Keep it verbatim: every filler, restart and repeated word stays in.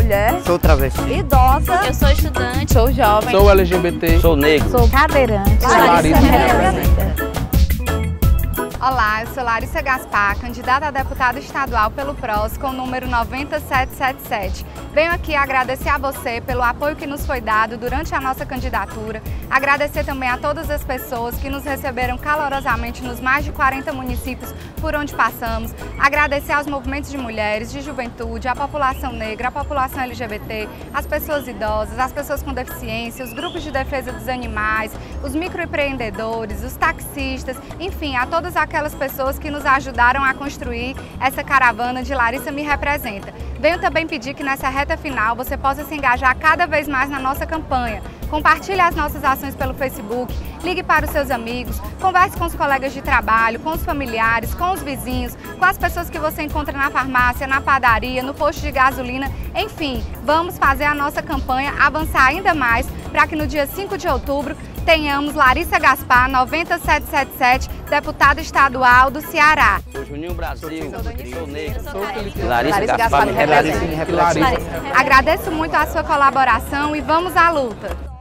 mulher. Sou travesti. Idosa. Eu sou estudante. Sou jovem. Sou L G B T. Sou negro. Sou cadeirante. Sou Larissa me representa. Olá, eu sou Larissa Gaspar, candidata a deputada estadual pelo P R O S com o número nove sete sete sete. Venho aqui agradecer a você pelo apoio que nos foi dado durante a nossa candidatura, agradecer também a todas as pessoas que nos receberam calorosamente nos mais de quarenta municípios por onde passamos, agradecer aos movimentos de mulheres, de juventude, a população negra, a população L G B T, as pessoas idosas, as pessoas com deficiência, os grupos de defesa dos animais, os microempreendedores, os taxistas, enfim, a todas aquelas pessoas que nos ajudaram a construir essa caravana de Larissa Me Representa. Venho também pedir que nessa reta final você possa se engajar cada vez mais na nossa campanha. Compartilhe as nossas ações pelo Facebook, ligue para os seus amigos, converse com os colegas de trabalho, com os familiares, com os vizinhos, com as pessoas que você encontra na farmácia, na padaria, no posto de gasolina, enfim, vamos fazer a nossa campanha avançar ainda mais para que no dia cinco de outubro tenhamos Larissa Gaspar, nove sete sete sete, deputada estadual do Ceará. Sou Juninho Brasil, sou, sou negro. Sou Larissa, Larissa Gaspar me Gaspar me representa. Larissa. Agradeço muito a sua colaboração e vamos à luta.